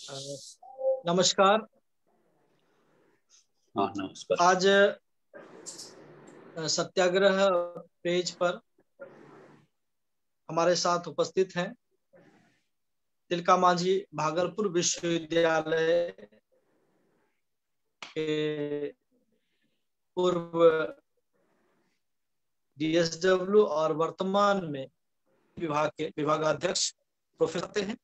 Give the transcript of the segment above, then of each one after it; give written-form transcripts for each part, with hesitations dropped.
अ, नमस्कार। हाँ, नमस्कार। आज सत्याग्रह पेज पर हमारे साथ उपस्थित हैं तिलका मांझी भागलपुर विश्वविद्यालय के पूर्व डीएसडब्ल्यू और वर्तमान में विभाग के विभागाध्यक्ष प्रोफेसर हैं।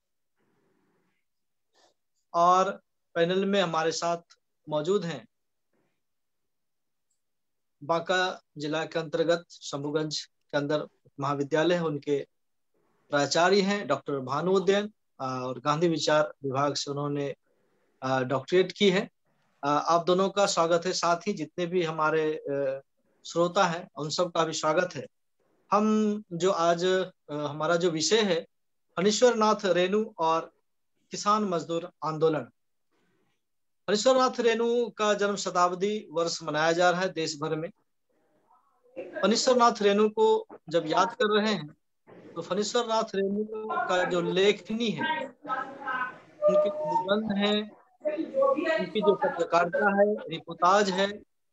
और पैनल में हमारे साथ मौजूद हैं बांका जिला के अंतर्गत शंभूगंज के अंदर महाविद्यालय है, उनके प्राचार्य हैं डॉक्टर भानु उदयन, और गांधी विचार विभाग से उन्होंने डॉक्टरेट की है। आप दोनों का स्वागत है। साथ ही जितने भी हमारे श्रोता हैं उन सब का भी स्वागत है। हम जो आज हमारा जो विषय है फणीश्वर नाथ रेणु और किसान मजदूर आंदोलन। फणीश्वर नाथ रेणु का जन्म शताब्दी वर्ष मनाया जा रहा है देश भर में। फणीश्वर नाथ रेणु को जब याद कर रहे हैं तो फणीश्वर नाथ रेणु का जो लेखनी है, उनके जो निबंध है, उनकी जो पत्रकारिता है, रिपोर्टाज है,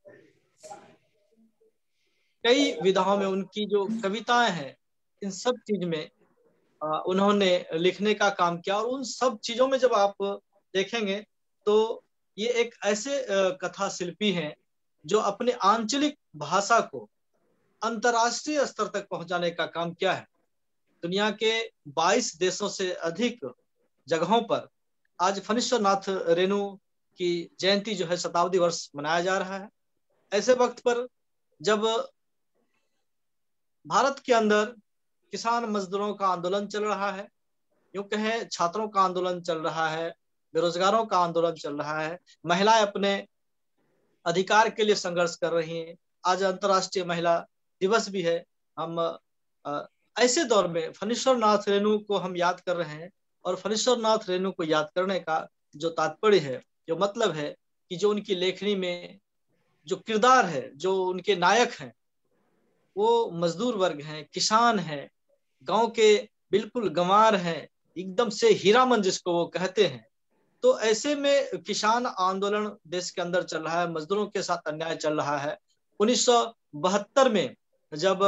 कई विधाओं में उनकी जो कविताएं हैं, इन सब चीज में उन्होंने लिखने का काम किया। और उन सब चीजों में जब आप देखेंगे तो ये एक ऐसे कथा शिल्पी हैं जो अपने आंचलिक भाषा को अंतर्राष्ट्रीय स्तर तक पहुंचाने का काम किया है। दुनिया के 22 देशों से अधिक जगहों पर आज फणीश्वर नाथ रेणु की जयंती जो है शताब्दी वर्ष मनाया जा रहा है। ऐसे वक्त पर जब भारत के अंदर किसान मजदूरों का आंदोलन चल रहा है, यूं कहे छात्रों का आंदोलन चल रहा है, बेरोजगारों का आंदोलन चल रहा है, महिलाएं अपने अधिकार के लिए संघर्ष कर रही हैं। आज अंतर्राष्ट्रीय महिला दिवस भी है। हम ऐसे दौर में फणीश्वर नाथ रेणु को हम याद कर रहे हैं। और फणीश्वर नाथ रेणु को याद करने का जो तात्पर्य है, जो मतलब है कि जो उनकी लेखनी में जो किरदार है, जो उनके नायक हैं, वो मजदूर वर्ग हैं, किसान हैं, गांव के बिल्कुल गंवार हैं, एकदम से हीरामन जिसको वो कहते हैं। तो ऐसे में किसान आंदोलन देश के अंदर चल रहा है, मजदूरों के साथ अन्याय चल रहा है। 1972 में जब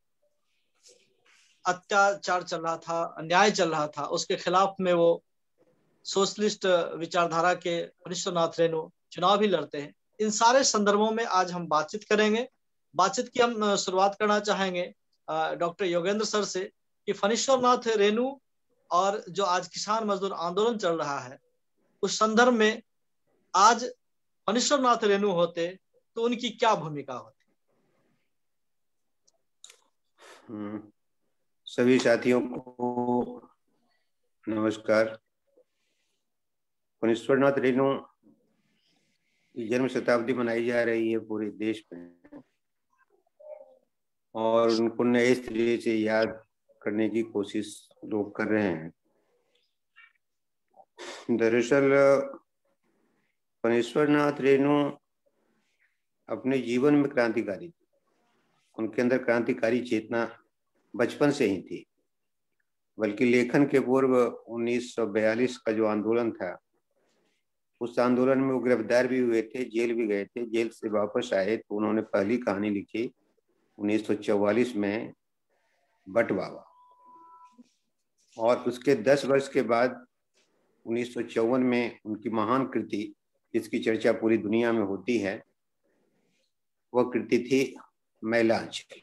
अत्याचार चल रहा था, अन्याय चल रहा था, उसके खिलाफ में वो सोशलिस्ट विचारधारा के फणीश्वर नाथ रेणु चुनाव भी लड़ते हैं। इन सारे संदर्भों में आज हम बातचीत करेंगे। बातचीत की हम शुरुआत करना चाहेंगे डॉक्टर योगेंद्र सर से कि फणीश्वर नाथ रेणु और जो आज किसान मजदूर आंदोलन चल रहा है, उस संदर्भ में आज फणीश्वर नाथ रेणु होते तो उनकी क्या भूमिका होती? सभी साथियों को नमस्कार। फणीश्वर नाथ रेणु की जन्म शताब्दी मनाई जा रही है पूरे देश में, और उनको नए सिरे से याद करने की कोशिश लोग कर रहे हैं। दरअसल फणीश्वर नाथ रेणु अपने जीवन में क्रांतिकारी थे। उनके अंदर क्रांतिकारी चेतना बचपन से ही थी। बल्कि लेखन के पूर्व 1942 का जो आंदोलन था, उस आंदोलन में वो गिरफ्तार भी हुए थे, जेल भी गए थे। जेल से वापस आए तो उन्होंने पहली कहानी लिखी 1944 में, बट बाबा। और उसके 10 वर्ष के बाद 1954 में उनकी महान कृति, जिसकी चर्चा पूरी दुनिया में होती है, वह कृति थी मैलांचल।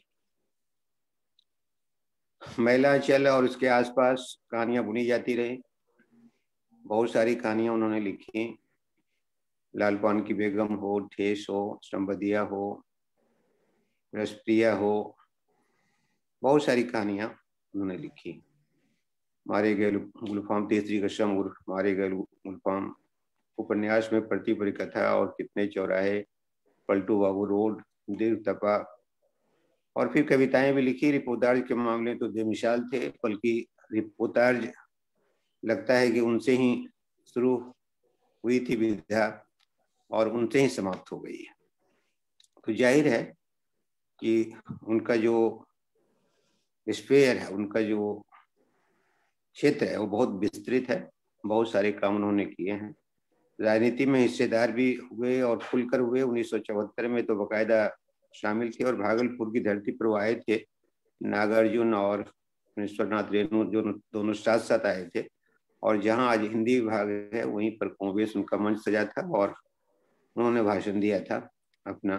मैलांचल और उसके आसपास कहानियां बुनी जाती रही। बहुत सारी कहानियां उन्होंने लिखी। लाल पान की बेगम हो, ठेस हो, संबदिया हो, रसप्रिया हो, बहुत सारी कहानियां उन्होंने लिखी। मारे गए गुलफाम तीसरी कसम उर्फ मारे गए गुलफाम उपन्यास में प्रति परिकथा और कितने चौराहे, पलटू बाबू रोड, दीर्घ तपा, और फिर कविताएं भी लिखी। रिपोर्टाज के मामले तो बेमिसाल थे, बल्कि रिपोर्टाज लगता है कि उनसे ही शुरू हुई थी विधा और उनसे ही समाप्त हो गई है। तो जाहिर है कि उनका जो स्पेयर है, उनका जो क्षेत्र है, वो बहुत विस्तृत है। बहुत सारे काम उन्होंने किए हैं। राजनीति में हिस्सेदार भी हुए और खुलकर हुए। 1974 में तो बाकायदा शामिल थे और भागलपुर की धरती पर वो आए थे। नागार्जुन और ईश्वरनाथ रेणु जो दोनों साथ साथ आए थे, और जहां आज हिंदी विभाग है वहीं पर कांग्रेस उनका मंच सजा था और उन्होंने भाषण दिया था अपना।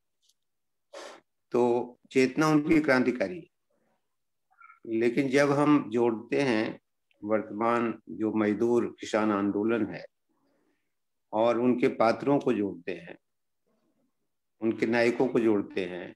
तो चेतना उनकी क्रांतिकारी। लेकिन जब हम जोड़ते हैं वर्तमान जो मजदूर किसान आंदोलन है और उनके पात्रों को जोड़ते हैं, उनके नायकों को जोड़ते हैं,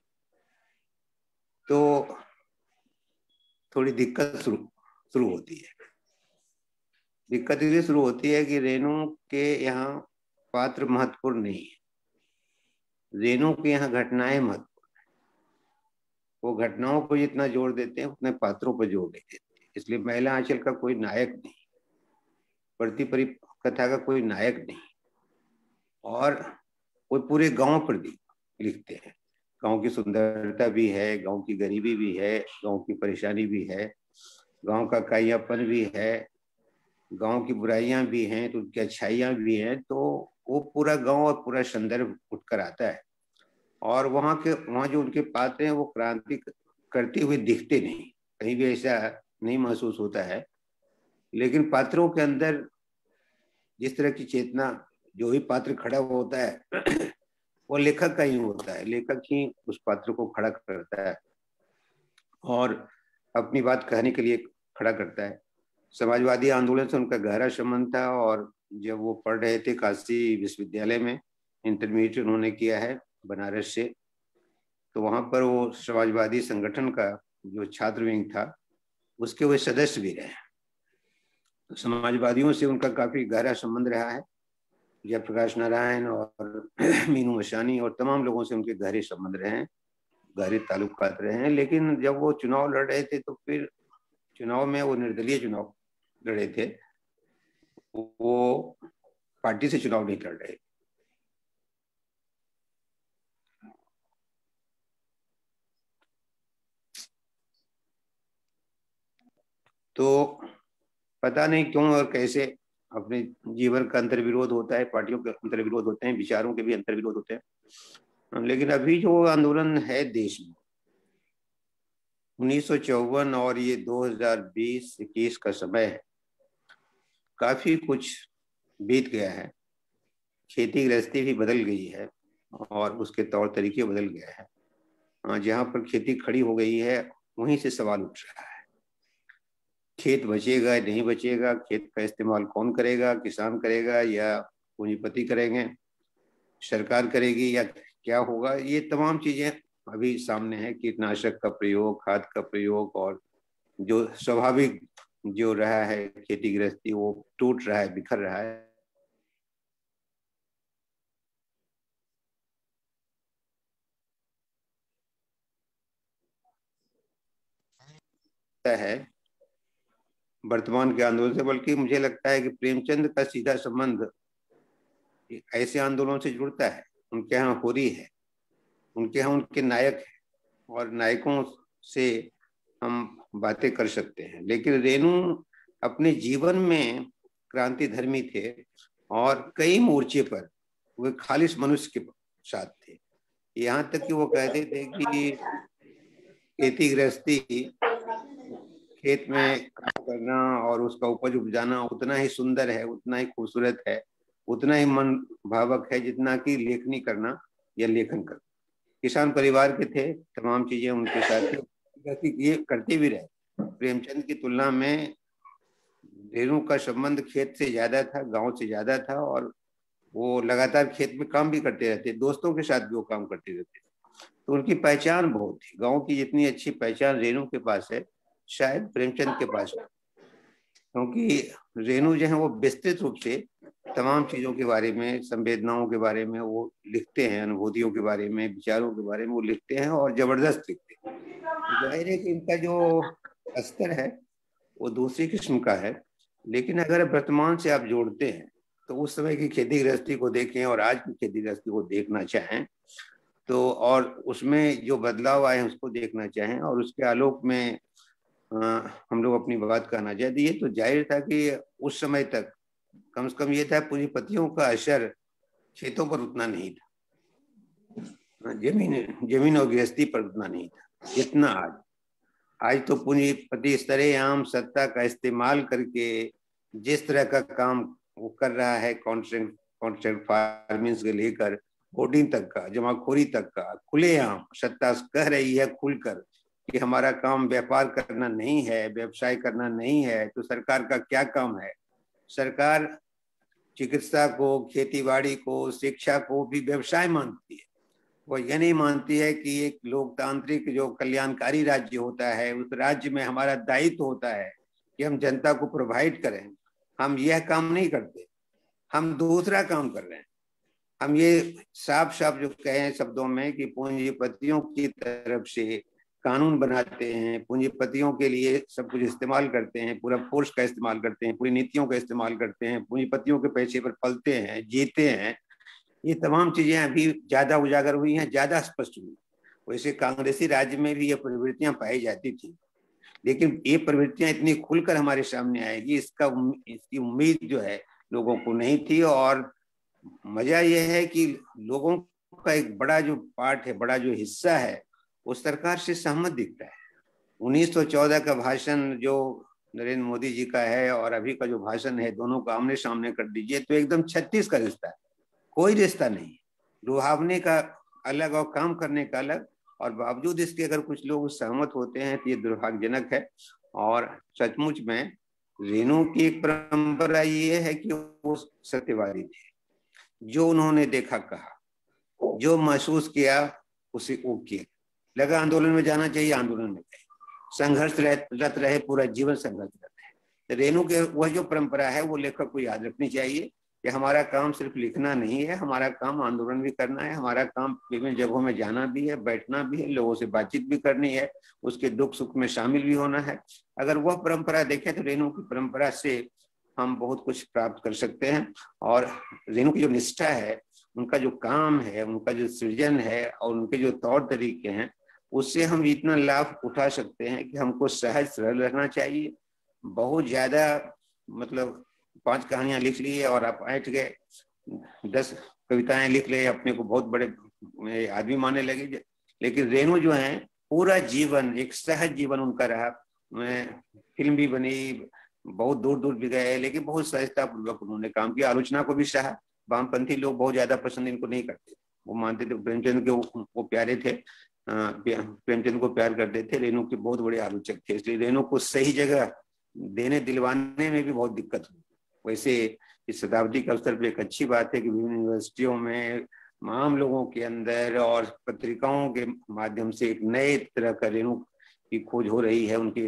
तो थोड़ी दिक्कत शुरू होती है। दिक्कत इसलिए शुरू होती है कि रेणु के यहाँ पात्र महत्वपूर्ण नहीं है, रेणु के यहाँ घटनाएं महत्वपूर्ण है। वो घटनाओं को जितना जोड़ देते हैं उतने पात्रों पर जोड़ देते हैं। इसलिए महिला आंचल का कोई नायक नहीं, प्रतिपरी कथा का कोई नायक नहीं, और वो पूरे गांव पर लिखते हैं। गांव की सुंदरता भी है, गांव की गरीबी भी है, गांव की परेशानी भी है, गांव का काइयापन भी है, गांव की बुराइयां भी हैं तो उनकी अच्छाइयां भी हैं। तो वो पूरा गांव और पूरा संदर्भ उठकर आता है। और वहाँ जो उनके पात्र हैं वो क्रांति करते हुए दिखते नहीं, कहीं भी ऐसा नहीं महसूस होता है। लेकिन पात्रों के अंदर जिस तरह की चेतना, जो भी पात्र खड़ा होता है वो लेखक का ही होता है। लेखक ही उस पात्र को खड़ा करता है और अपनी बात कहने के लिए खड़ा करता है। समाजवादी आंदोलन से उनका गहरा संबंध था, और जब वो पढ़ रहे थे काशी विश्वविद्यालय में, इंटरमीडिएट उन्होंने किया है बनारस से, तो वहाँ पर वो समाजवादी संगठन का जो छात्र विंग था उसके वे सदस्य भी रहे। तो समाजवादियों से उनका काफी गहरा संबंध रहा है। जयप्रकाश नारायण और मीनू मशानी और तमाम लोगों से उनके गहरे संबंध रहे हैं, गहरे ताल्लुकात रहे हैं। लेकिन जब वो चुनाव लड़ रहे थे तो फिर चुनाव में वो निर्दलीय चुनाव लड़े थे, वो पार्टी से चुनाव नहीं लड़ रहे। तो पता नहीं क्यों और कैसे अपने जीवन का अंतर्विरोध होता है, पार्टियों के अंतर्विरोध होते हैं, विचारों के भी अंतर्विरोध होते हैं। लेकिन अभी जो आंदोलन है देश में 1954 और ये 2020-21 का समय है, काफी कुछ बीत गया है। खेती गृहस्थी भी बदल गई है और उसके तौर तरीके बदल गए हैं। जहाँ पर खेती खड़ी हो गई है वहीं से सवाल उठ रहा है, खेत बचेगा नहीं बचेगा, खेत का इस्तेमाल कौन करेगा, किसान करेगा या पूंजीपति करेंगे, सरकार करेगी या क्या होगा। ये तमाम चीजें अभी सामने है। कीटनाशक का प्रयोग, खाद का प्रयोग, और जो स्वाभाविक जो रहा है खेती गृहस्थी वो टूट रहा है, बिखर रहा है वर्तमान के आंदोलन से। बल्कि मुझे लगता है कि प्रेमचंद का सीधा संबंध ऐसे आंदोलनों से जुड़ता है। उनके यहाँ होरी है, उनके यहाँ उनके नायक है, और नायकों से हम बातें कर सकते हैं। लेकिन रेणु अपने जीवन में क्रांति धर्मी थे और कई मोर्चे पर वे खालिश मनुष्य के साथ थे। यहाँ तक कि वो कहते थे कि खेती गृहस्थी, खेत में काम करना और उसका उपज उपजाना उतना ही सुंदर है, उतना ही खूबसूरत है, उतना ही मन भावक है जितना कि लेखनी करना या लेखन करना। किसान परिवार के थे, तमाम चीजें उनके साथ ये करते भी रहे। प्रेमचंद की तुलना में रेणु का संबंध खेत से ज्यादा था, गांव से ज्यादा था, और वो लगातार खेत में काम भी करते रहते, दोस्तों के साथ भी वो काम करते रहते। तो उनकी पहचान बहुत थी। गांव की जितनी अच्छी पहचान रेणु के पास है शायद प्रेमचंद के पास है, क्योंकि रेणु जो है वो विस्तृत रूप से तमाम चीजों के बारे में, संवेदनाओं के बारे में वो लिखते हैं, अनुभूतियों के बारे में, विचारों के बारे में वो लिखते हैं और जबरदस्त लिखते हैं। जाहिर है कि इनका जो स्तर है वो दूसरी किस्म का है। लेकिन अगर वर्तमान से आप जोड़ते हैं तो उस समय की खेती गृहस्थी को देखें और आज की खेती गृहस्थी को देखना चाहें तो, और उसमें जो बदलाव आए उसको देखना चाहें और उसके आलोक में हम लोग अपनी बात कहना चाहते, ये तो जाहिर था कि उस समय तक कम से कम ये था, पूंजीपतियों का असर खेतों पर उतना नहीं था, जमीन और गृहस्थी पर उतना नहीं था जितना आज। आज तो पूंजीपति सरेआम सत्ता का इस्तेमाल करके जिस तरह का काम वो कर रहा है, कॉन्ट्रैक्ट फार्मिंग से लेकर होर्डिंग तक का, जमाखोरी तक का, खुलेआम सत्ता कह रही है खुलकर कि हमारा काम व्यापार करना नहीं है, व्यवसाय करना नहीं है। तो सरकार का क्या काम है? सरकार चिकित्सा को, खेतीबाड़ी को, शिक्षा को भी व्यवसाय मानती है। वो ये नहीं मानती है कि एक लोकतांत्रिक जो कल्याणकारी राज्य होता है, उस राज्य में हमारा दायित्व होता है कि हम जनता को प्रोवाइड करें। हम यह काम नहीं करते, हम दूसरा काम कर रहे हैं। हम ये साफ साफ जो कहें शब्दों में कि पूंजीपतियों की तरफ से कानून बनाते हैं, पूंजीपतियों के लिए सब कुछ इस्तेमाल करते हैं, पूरा फोर्स का इस्तेमाल करते हैं, पूरी नीतियों का इस्तेमाल करते हैं, पूंजीपतियों के पैसे पर पलते हैं, जीते हैं। ये तमाम चीजें अभी ज्यादा उजागर हुई हैं, ज्यादा स्पष्ट हुई। वैसे कांग्रेसी राज्य में भी ये प्रवृत्तियां पाई जाती थी, लेकिन ये प्रवृत्तियां इतनी खुलकर हमारे सामने आएगी इसकी उम्मीद जो है लोगों को नहीं थी। और मजा यह है कि लोगों का एक बड़ा जो पार्ट है, बड़ा जो हिस्सा है, वो सरकार से सहमत दिखता है। 1914 का भाषण जो नरेंद्र मोदी जी का है और अभी का जो भाषण है, दोनों को आमने सामने कर दीजिए तो एकदम 36 का रिश्ता है, कोई रिश्ता नहीं। लुभावने का अलग और काम करने का अलग। और बावजूद इसके अगर कुछ लोग सहमत होते हैं तो ये दुर्भाग्यजनक है। और सचमुच में रेणु की एक परंपरा ये है कि वो सत्यवादी थे। जो उन्होंने देखा, कहा, जो महसूस किया उसे वो किया। लगा आंदोलन में जाना चाहिए, आंदोलन में गए, संघर्षरत रहे, पूरा जीवन संघर्षरत है। रेणु के वह जो परंपरा है वो लेखक को याद रखनी चाहिए कि हमारा काम सिर्फ लिखना नहीं है, हमारा काम आंदोलन भी करना है, हमारा काम विभिन्न जगहों में जाना भी है, बैठना भी है, लोगों से बातचीत भी करनी है, उसके दुख सुख में शामिल भी होना है। अगर वह परंपरा देखें तो रेणु की परंपरा से हम बहुत कुछ प्राप्त कर सकते हैं। और रेणु की जो निष्ठा है, उनका जो काम है, उनका जो सृजन है और उनके जो तौर तरीके हैं, उससे हम इतना लाभ उठा सकते हैं कि हमको सहज सरल रहना चाहिए। बहुत ज्यादा मतलब 5 कहानियां लिख ली और आप ऐठ गए, 10 कविताएं लिख ले, अपने को बहुत बड़े आदमी मानने लगे। लेकिन रेणु जो है पूरा जीवन एक सहज जीवन उनका रहा। फिल्म भी बनी, बहुत दूर दूर भी गए, लेकिन बहुत सहजता पूर्वक उन्होंने काम किया। आलोचना को भी सहा। वामपंथी लोग बहुत ज्यादा पसंद इनको नहीं करते, वो मानते थे प्रेमचंद के वो प्यारे थे, प्रेमचंद को प्यार करते थे, रेणु के बहुत बड़े आलोचक थे। इसलिए रेणु को सही जगह देने दिलवाने में भी बहुत दिक्कत हुई। वैसे इस शताब्दी के अवसर पर एक अच्छी बात है कि विभिन्न यूनिवर्सिटियों में आम लोगों के अंदर और पत्रिकाओं के माध्यम से एक नए तरह का रेणु की खोज हो रही है, उनके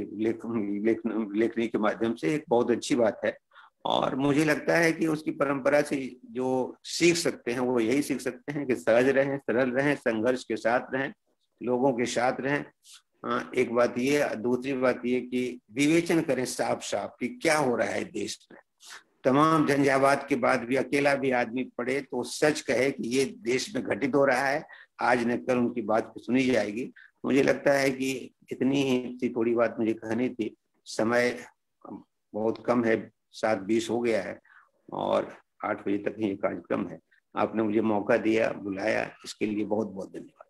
लेखनी के माध्यम से। एक बहुत अच्छी बात है। और मुझे लगता है कि उसकी परंपरा से जो सीख सकते हैं वो यही सीख सकते हैं कि सहज रहें, सरल रहें, संघर्ष के साथ रहें, लोगों के साथ रहें। एक बात ये, दूसरी बात ये कि विवेचन करें साफ साफ कि क्या हो रहा है देश में। तमाम झंझावात के बाद भी अकेला भी आदमी पढ़े तो सच कहे कि ये देश में घटित हो रहा है, आज न कल उनकी बात सुनी जाएगी। मुझे लगता है कि इतनी ही थोड़ी बात मुझे कहनी थी। समय बहुत कम है, 7:20 हो गया है और 8 बजे तक ही ये कार्यक्रम है। आपने मुझे मौका दिया, बुलाया, इसके लिए बहुत बहुत धन्यवाद।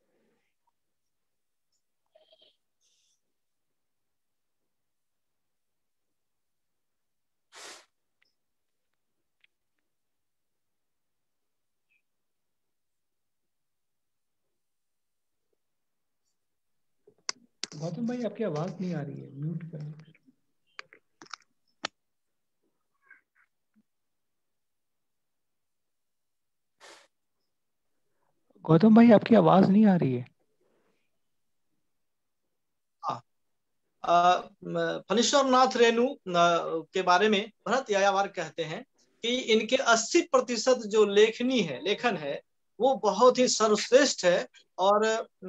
गौतम भाई आपकी आवाज नहीं आ रही है, म्यूट करें। गौतम भाई आपकी आवाज नहीं आ रही है। फणीश्वर नाथ रेणु के बारे में भरत यायावर कहते हैं कि इनके 80% जो लेखन है वो बहुत ही सर्वश्रेष्ठ है। और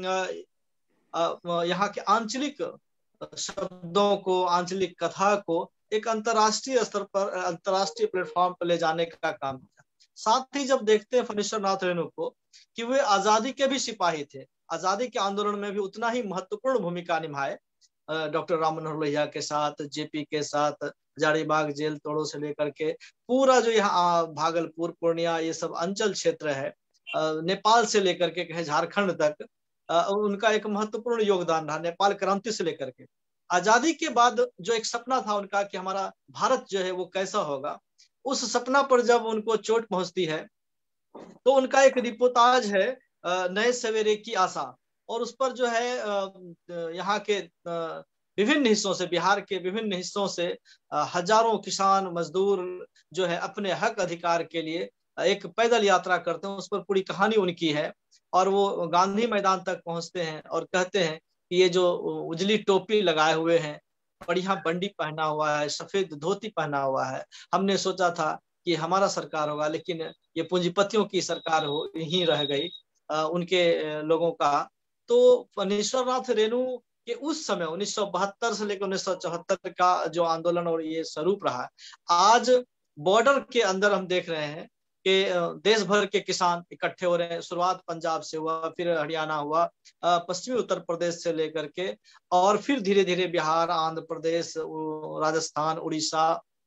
यहाँ के आंचलिक शब्दों को, आंचलिक कथा को एक अंतर्राष्ट्रीय स्तर पर, अंतर्राष्ट्रीय प्लेटफॉर्म पर ले जाने का काम किया। साथ ही जब देखते हैं फणीश्वर नाथ रेणु को कि वे आजादी के भी सिपाही थे, आजादी के आंदोलन में भी उतना ही महत्वपूर्ण भूमिका निभाए, डॉक्टर राम मनोहर लोहिया के साथ, जेपी के साथ, हजारीबाग जेल तोड़ों से लेकर के पूरा जो यहाँ भागलपुर पूर्णिया ये सब अंचल क्षेत्र है, नेपाल से लेकर के कहे झारखंड तक उनका एक महत्वपूर्ण योगदान रहा। नेपाल क्रांति से लेकर के आजादी के बाद जो एक सपना था उनका कि हमारा भारत जो है वो कैसा होगा, उस सपना पर जब उनको चोट पहुंचती है तो उनका एक रिपोर्टाज है नए सवेरे की आशा, और उस पर जो है यहाँ के विभिन्न हिस्सों से, बिहार के विभिन्न हिस्सों से हजारों किसान मजदूर जो है अपने हक अधिकार के लिए एक पैदल यात्रा करते हैं। उस पर पूरी कहानी उनकी है और वो गांधी मैदान तक पहुंचते हैं और कहते हैं कि ये जो उजली टोपी लगाए हुए हैं, बढ़िया बंडी पहना हुआ है, सफेद धोती पहना हुआ है, हमने सोचा था कि हमारा सरकार होगा, लेकिन ये पूंजीपतियों की सरकार हो ही रह गई उनके लोगों का। तो फणीश्वरनाथ रेणु के उस समय 1972 से लेकर 1974 का जो आंदोलन और ये स्वरूप रहा, आज बॉर्डर के अंदर हम देख रहे हैं कि देश भर के किसान इकट्ठे हो रहे हैं। शुरुआत पंजाब से हुआ, फिर हरियाणा हुआ, पश्चिमी उत्तर प्रदेश से लेकर के, और फिर धीरे धीरे बिहार, आंध्र प्रदेश, राजस्थान, उड़ीसा,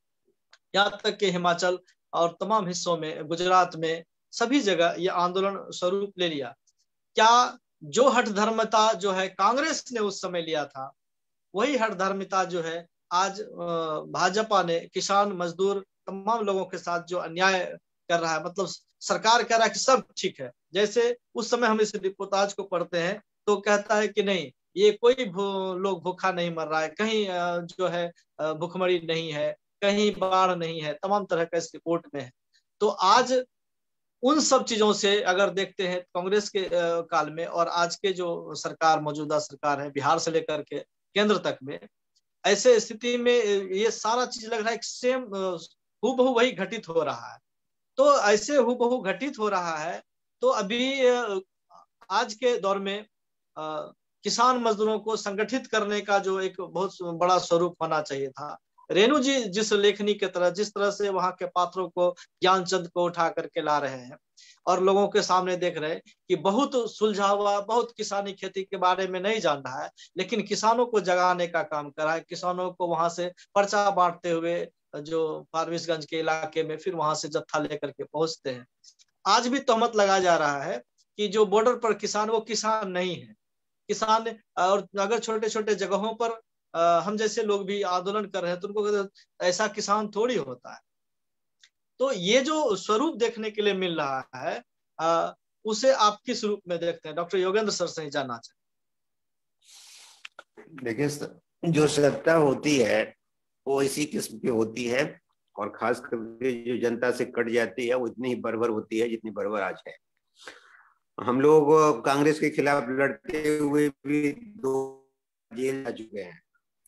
यहाँ तक के हिमाचल और तमाम हिस्सों में, गुजरात में, सभी जगह ये आंदोलन स्वरूप ले लिया। क्या जो हठधर्मिता जो है कांग्रेस ने उस समय लिया था, वही हठधर्मिता जो है आज भाजपा ने किसान मजदूर तमाम लोगों के साथ जो अन्याय कर रहा है, मतलब सरकार कह रहा है कि सब ठीक है। जैसे उस समय हम इस रिपोर्टाज को पढ़ते हैं तो कहता है कि नहीं, ये कोई लोग भूखा नहीं मर रहा है, कहीं जो है भूखमरी नहीं है, कहीं बाढ़ नहीं है, तमाम तरह का इस रिपोर्ट में है। तो आज उन सब चीजों से अगर देखते हैं कांग्रेस के काल में और आज के जो सरकार, मौजूदा सरकार है बिहार से लेकर के केंद्र तक में, ऐसे स्थिति में ये सारा चीज लग रहा है सेम हूबहू वही घटित हो रहा है। तो ऐसे हूबहू घटित हो रहा है तो अभी आज के दौर में किसान मजदूरों को संगठित करने का जो एक बहुत बड़ा स्वरूप होना चाहिए था। रेणु जी जिस लेखनी के तरह, जिस तरह से वहां के पात्रों को, ज्ञानचंद को उठा करके ला रहे हैं और लोगों के सामने देख रहे हैं कि बहुत सुलझा हुआ, बहुत किसानी खेती के बारे में नहीं जान रहा है, लेकिन किसानों को जगाने का काम कर रहा है। किसानों को वहां से पर्चा बांटते हुए जो फारबिसगंज के इलाके में, फिर वहां से जत्था लेकर के पहुंचते हैं। आज भी तहमत लगाया जा रहा है कि जो बॉर्डर पर किसान, वो किसान नहीं है। किसान, और अगर छोटे छोटे जगहों पर हम जैसे लोग भी आंदोलन कर रहे हैं तो उनको ऐसा किसान थोड़ी होता है। तो ये जो स्वरूप देखने के लिए मिल रहा है उसे आप किस रूप में देखते हैं? डॉक्टर योगेंद्र सर से ही जानना चाहिए। देखिए, जो सत्ता होती है वो इसी किस्म की होती है, और खास करके जो जनता से कट जाती है वो इतनी ही बर्बर होती है जितनी बर्बर आज है। हम लोग कांग्रेस के खिलाफ लड़ते हुए भी 2 जेल जा चुके हैं,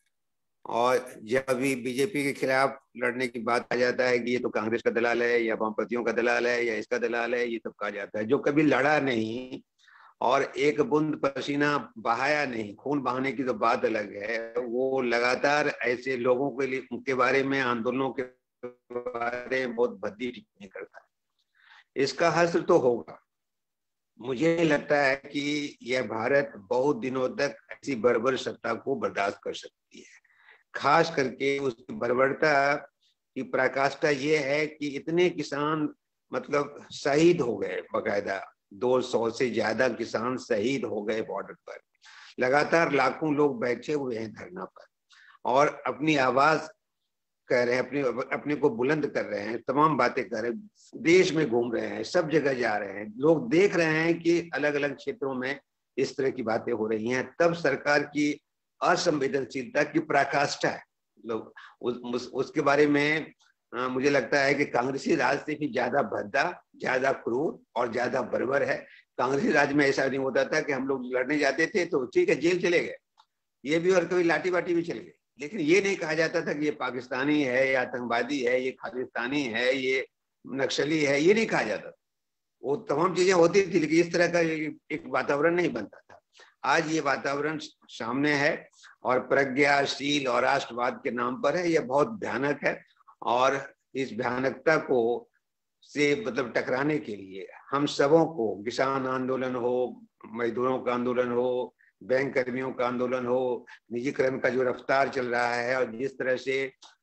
और जब अभी बीजेपी के खिलाफ लड़ने की बात आ जाता है कि ये तो कांग्रेस का दलाल है, या वामपंथियों का दलाल है, या इसका दलाल है, ये सब कहा जाता है। जो कभी लड़ा नहीं और एक बूंद पसीना बहाया नहीं, खून बहाने की तो बात अलग है, वो लगातार ऐसे लोगों के लिए, उनके बारे में, आंदोलनों के बारे में बहुत भद्दी टिप्पणी करता है। इसका हश्र तो होगा। मुझे लगता है कि यह भारत बहुत दिनों तक ऐसी बर्बर सत्ता को बर्दाश्त कर सकती है। खास करके उसकी बर्बरता की पराकाष्ठा ये है कि इतने किसान मतलब शहीद हो गए, बकायदा 200 से ज्यादा किसान शहीद हो गए बॉर्डर पर। लगातार लाखों लोग बैठे हुए हैं धरना पर और अपनी आवाज कह रहे हैं, अपने को बुलंद कर रहे हैं, तमाम बातें कर रहे हैं, देश में घूम रहे हैं, सब जगह जा रहे हैं। लोग देख रहे हैं कि अलग अलग क्षेत्रों में इस तरह की बातें हो रही हैं। तब सरकार की असंवेदनशीलता की पराकाष्ठा है। लोग उसके बारे में मुझे लगता है कि कांग्रेसी राज से भी ज्यादा भद्दा, ज्यादा क्रूर और ज्यादा बर्बर है। कांग्रेसी राज में ऐसा नहीं होता था कि हम लोग लड़ने जाते थे तो ठीक है जेल चले गए, ये भी, और कभी लाठी बाठी भी चल गए, लेकिन ये नहीं कहा जाता था कि ये पाकिस्तानी है, ये आतंकवादी है, ये खालिस्तानी है, ये नक्सली है, ये नहीं कहा जाता। वो तमाम चीजें होती थी, लेकिन इस तरह का एक वातावरण नहीं बनता था। आज ये वातावरण सामने है और प्रज्ञाशील और राष्ट्रवाद के नाम पर है। यह बहुत भयानक है और इस भयानकता को से मतलब टकराने के लिए हम सबों को, किसान आंदोलन हो, मजदूरों का आंदोलन हो, बैंक कर्मियों का आंदोलन हो, निजीकरण का जो रफ्तार चल रहा है और जिस तरह से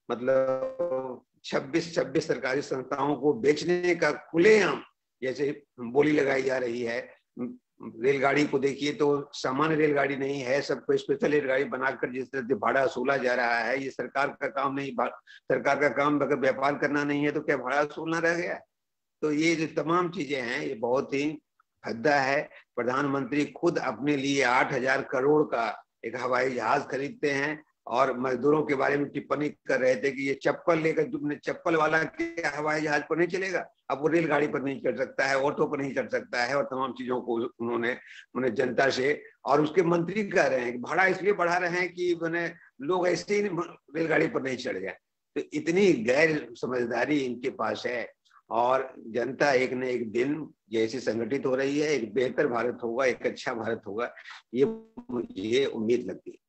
मतलब 26 सरकारी संस्थाओं को बेचने का खुलेआम जैसे बोली लगाई जा रही है। रेलगाड़ी को देखिए तो सामान्य रेलगाड़ी नहीं है, सबको स्पेशल रेलगाड़ी बनाकर जिस तरह से भाड़ा वसूला जा रहा है, ये सरकार का काम नहीं। सरकार का काम अगर व्यापार करना नहीं है तो क्या भाड़ा वसूलना रह गया? तो ये जो तमाम चीजें हैं ये बहुत ही भद्दा है। प्रधानमंत्री खुद अपने लिए 8,000 करोड़ का एक हवाई जहाज खरीदते हैं और मजदूरों के बारे में टिप्पणी कर रहे थे कि ये चप्पल लेकर, तुमने चप्पल वाला के हवाई जहाज पर नहीं चलेगा, अब वो रेलगाड़ी पर नहीं चढ़ सकता है, ऑटो पर नहीं चढ़ सकता है, और तमाम चीजों को उन्होंने जनता से, और उसके मंत्री कह रहे हैं कि भाड़ा इसलिए बढ़ा रहे हैं कि लोग ऐसे ही रेलगाड़ी पर नहीं चढ़ जाए। तो इतनी गैर समझदारी इनके पास है, और जनता एक न एक दिन जैसे संगठित हो रही है, एक बेहतर भारत होगा, एक अच्छा भारत होगा, ये मुझे उम्मीद लगती है।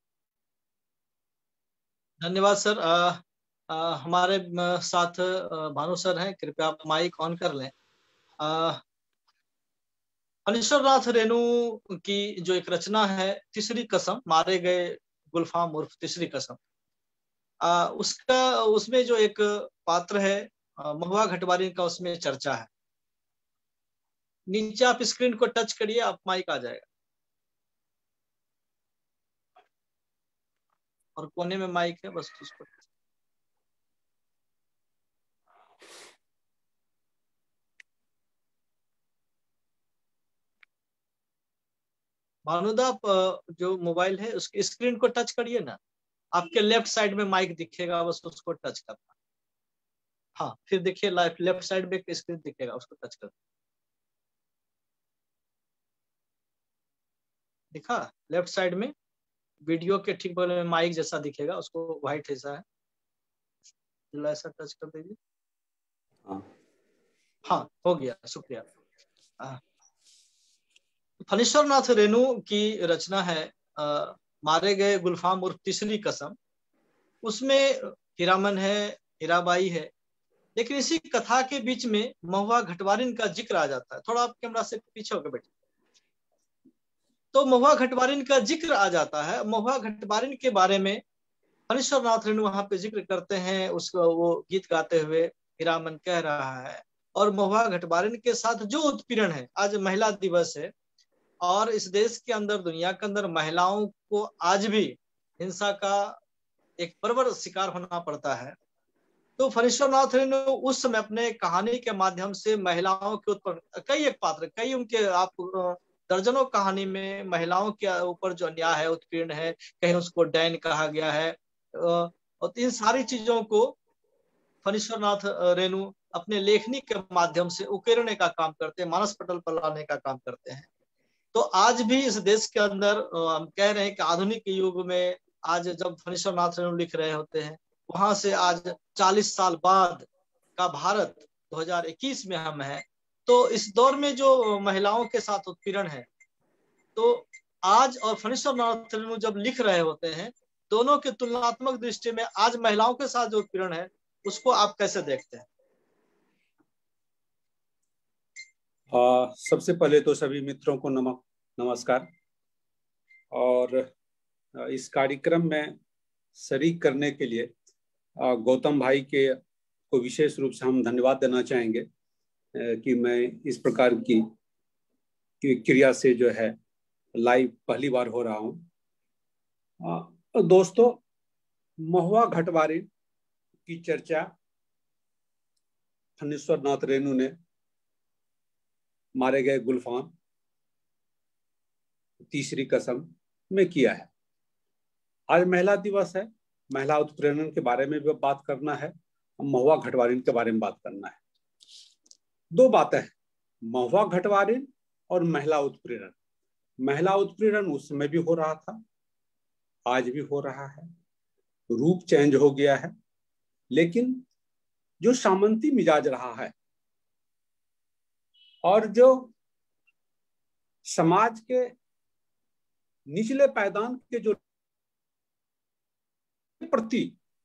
धन्यवाद सर। हमारे साथ भानु सर हैं, कृपया आप माइक ऑन कर लें। फणीश्वरनाथ रेणु की जो एक रचना है तीसरी कसम, मारे गए गुलफाम उर्फ तीसरी कसम, उसमें जो एक पात्र है महुआ घटवारी का, उसमें चर्चा है। नीचे आप स्क्रीन को टच करिए, आप माइक आ जाएगा, और कोने में माइक है, बस उसको। भानुदा, आप जो मोबाइल है उसकी स्क्रीन को टच करिए ना, आपके लेफ्ट साइड में माइक दिखेगा, बस उसको टच करना। हाँ, फिर देखिए लेफ्ट साइड में एक स्क्रीन दिखेगा, उसको टच करना। दिखा? लेफ्ट साइड में वीडियो के ठीक बगल में माइक जैसा दिखेगा, उसको व्हाइट ऐसा है, ऐसा टच कर दीजिए। हाँ, हो गया, शुक्रिया। फणीश्वरनाथ रेणु की रचना है मारे गए गुलफाम उर्फ तीसरी कसम। उसमें हीरामन है, हीराबाई है, लेकिन इसी कथा के बीच में महुआ घटवारिन का जिक्र आ जाता है। थोड़ा आप कैमरा से पीछे होकर बैठे। तो महुआ घटवारिन का जिक्र आ जाता है। महुआ घटवारिन के बारे में फणीश्वरनाथ रेणु वहां पे जिक्र करते हैं, उसको वो गीत गाते हुए हीरामन कह रहा है। और महुआ घटवारिन के साथ जो उत्पीड़न है, आज महिला दिवस है, और इस देश के अंदर, दुनिया के अंदर महिलाओं को आज भी हिंसा का एक बर्बर शिकार होना पड़ता है। तो फणीश्वरनाथ रेणु उस समय अपने कहानी के माध्यम से महिलाओं के ऊपर कई एक पात्र, कई उनके आप दर्जनों कहानी में महिलाओं के ऊपर जो अन्याय है, उत्पीड़न है, कहीं उसको डैन कहा गया है, और इन सारी चीजों को फणीश्वरनाथ रेणु अपने लेखनी के माध्यम से उकेरने का काम करते हैं, मानस पटल पर लाने का काम करते हैं। तो आज भी इस देश के अंदर हम कह रहे हैं कि आधुनिक युग में आज जब फणीश्वरनाथ रेणु लिख रहे होते हैं, वहां से आज 40 साल बाद का भारत 2021 में हम हैं। तो इस दौर में जो महिलाओं के साथ उत्पीड़न है, तो आज और फणीश्वरनाथ रेणु जब लिख रहे होते हैं, दोनों के तुलनात्मक दृष्टि में आज महिलाओं के साथ जो उत्पीड़न है, उसको आप कैसे देखते हैं? सबसे पहले तो सभी मित्रों को नमस्कार। और इस कार्यक्रम में शरीक करने के लिए गौतम भाई के को विशेष रूप से हम धन्यवाद देना चाहेंगे कि मैं इस प्रकार की क्रिया से जो है लाइव पहली बार हो रहा हूँ। दोस्तों, महुआ घटवारिन की चर्चा फणीश्वरनाथ रेणु ने मारे गए गुलफाम तीसरी कसम में किया है। आज महिला दिवस है, महिला उत्पीड़न के बारे में भी बात करना है, महुआ घटवारिन के बारे में बात करना है। दो बातें हैं, महुआ घटवारिन और महिला उत्पीड़न। महिला उत्पीड़न उस समय भी हो रहा था, आज भी हो रहा है, रूप चेंज हो गया है, लेकिन जो सामंती मिजाज रहा है और जो समाज के निचले पायदान के जो प्रति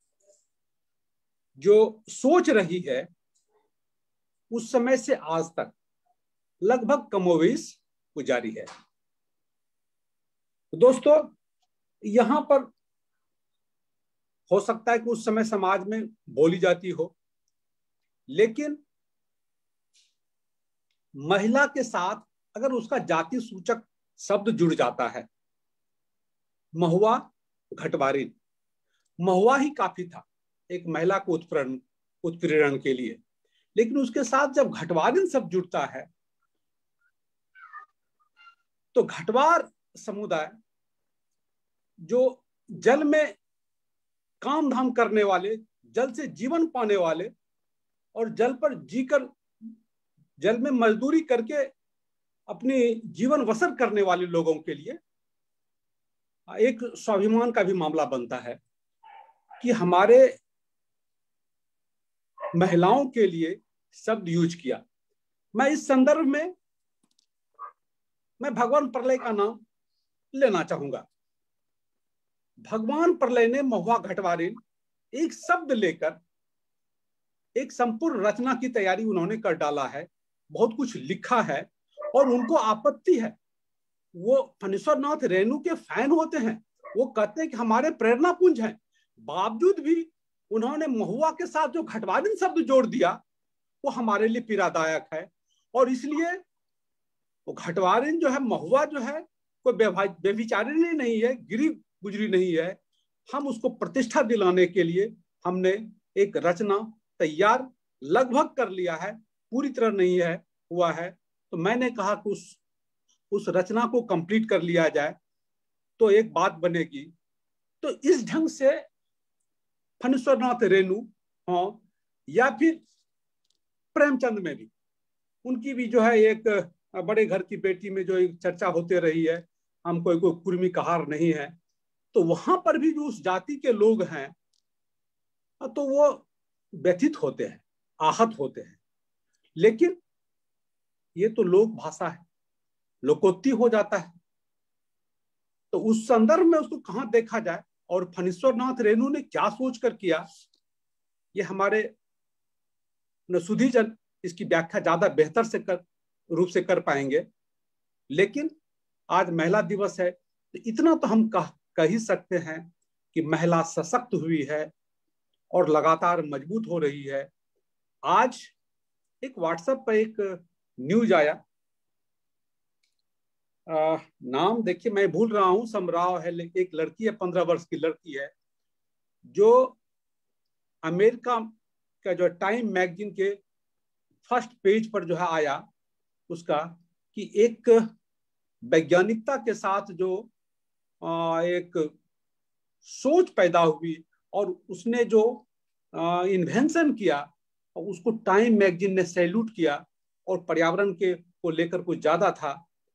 जो सोच रही है, उस समय से आज तक लगभग कमोवेश जारी है। दोस्तों, यहां पर हो सकता है कि उस समय समाज में बोली जाती हो, लेकिन महिला के साथ अगर उसका जाति सूचक शब्द जुड़ जाता है, महुआ, घटवारिन, महुआ ही काफी था एक महिला को उत्प्रेरण के लिए, लेकिन उसके साथ जब घटवारिन शब्द जुड़ता है तो घटवार समुदाय जो जल में काम धाम करने वाले, जल से जीवन पाने वाले और जल पर जीकर जल में मजदूरी करके अपने जीवन बसर करने वाले लोगों के लिए एक स्वाभिमान का भी मामला बनता है कि हमारे महिलाओं के लिए शब्द यूज किया। मैं इस संदर्भ में मैं भगवान प्रलय का नाम लेना चाहूंगा। भगवान प्रलय ने महुआ, घटवारिन एक शब्द लेकर एक संपूर्ण रचना की तैयारी उन्होंने कर डाला है, बहुत कुछ लिखा है और उनको आपत्ति है। वो फणीश्वरनाथ रेणु के फैन होते हैं, वो कहते हैं कि हमारे प्रेरणा पुंज हैं, बावजूद भी उन्होंने महुआ के साथ जो घटवारिन शब्द जोड़ दिया वो हमारे लिए पीड़ादायक है। और इसलिए वो घटवारिन जो है, महुआ जो है, कोई व्यभिचारिणी नहीं है, गिरी गुजरी नहीं है। हम उसको प्रतिष्ठा दिलाने के लिए हमने एक रचना तैयार लगभग कर लिया है, पूरी तरह नहीं है हुआ है। तो मैंने कहा कि उस रचना को कंप्लीट कर लिया जाए तो एक बात बनेगी। तो इस ढंग से फणीश्वरनाथ रेणु हो या फिर प्रेमचंद में भी, उनकी भी जो है एक बड़े घर की बेटी में जो एक चर्चा होते रही है, हम कोई कुर्मी कहार नहीं है, तो वहां पर भी जो उस जाति के लोग हैं तो वो व्यथित होते हैं, आहत होते हैं। लेकिन ये तो लोक भाषा है, लोकोक्ति हो जाता है, तो उस संदर्भ में उसको कहां देखा जाए और फणीश्वरनाथ रेणु ने क्या सोचकर किया, ये हमारे सुधी जन इसकी व्याख्या ज्यादा बेहतर रूप से कर पाएंगे। लेकिन आज महिला दिवस है तो इतना तो हम कह ही सकते हैं कि महिला सशक्त हुई है और लगातार मजबूत हो रही है। आज एक व्हाट्सएप पर एक न्यूज आया, नाम देखिए मैं भूल रहा हूं, समराव है, एक लड़की है, 15 वर्ष की लड़की है, जो अमेरिका का जो टाइम मैगजीन के फर्स्ट पेज पर जो है आया उसका, कि एक वैज्ञानिकता के साथ जो एक सोच पैदा हुई और उसने जो इन्वेंशन किया उसको टाइम मैगजीन ने सैल्यूट किया और पर्यावरण के को लेकर कुछ ज्यादा था।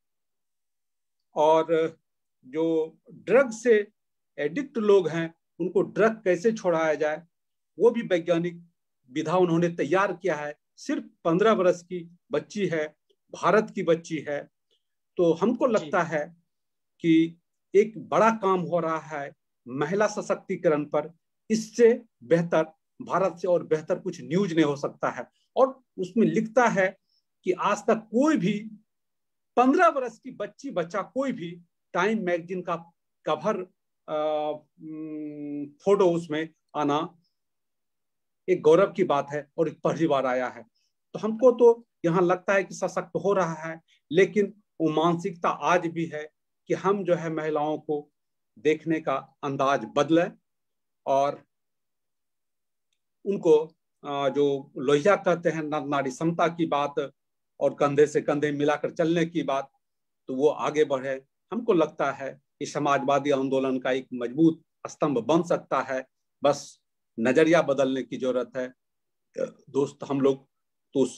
और जो ड्रग से एडिक्ट लोग हैं उनको ड्रग कैसे छोड़ाया जाए वो भी वैज्ञानिक विधा उन्होंने तैयार किया है। सिर्फ 15 वर्ष की बच्ची है, भारत की बच्ची है। तो हमको लगता है कि एक बड़ा काम हो रहा है महिला सशक्तिकरण पर। इससे बेहतर भारत से और बेहतर कुछ न्यूज नहीं हो सकता है। और उसमें लिखता है कि आज तक कोई भी 15 वर्ष की बच्ची बच्चा कोई भी टाइम मैगजीन का कवर फोटो उसमें आना एक गौरव की बात है और एक पहली बार आया है। तो हमको तो यहाँ लगता है कि सशक्त हो रहा है, लेकिन वो मानसिकता आज भी है कि हम जो है महिलाओं को देखने का अंदाज बदले और उनको जो लोहिया कहते हैं नारी समता की बात और कंधे से कंधे मिलाकर चलने की बात, तो वो आगे बढ़े। हमको लगता है कि समाजवादी आंदोलन का एक मजबूत स्तंभ बन सकता है, बस नजरिया बदलने की जरूरत है। दोस्त हम लोग तो उस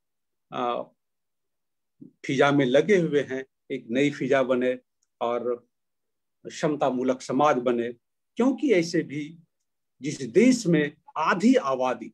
फिजा में लगे हुए हैं, एक नई फिजा बने और क्षमता मूलक समाज बने, क्योंकि ऐसे भी जिस देश में आधी आबादी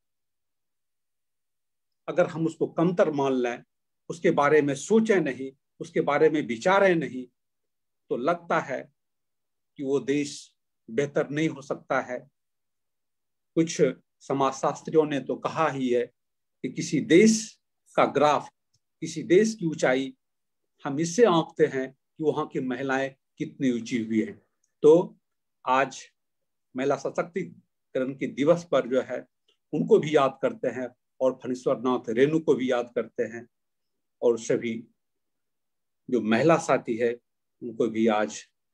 अगर हम उसको कमतर मान लें, उसके बारे में सोचें नहीं, उसके बारे में विचारें नहीं, तो लगता है कि वो देश बेहतर नहीं हो सकता है। कुछ समाजशास्त्रियों ने तो कहा ही है कि किसी देश का ग्राफ, किसी देश की ऊंचाई हम इससे आंकते हैं कि वहां की महिलाएं कितनी ऊंची हुई हैं। तो आज महिला क्रांति दिवस पर जो है उनको भी याद करते हैं, और फणीश्वर नाथ रेणु को भी याद करते हैं, और सभी जो महिला साथी है उनको भी आज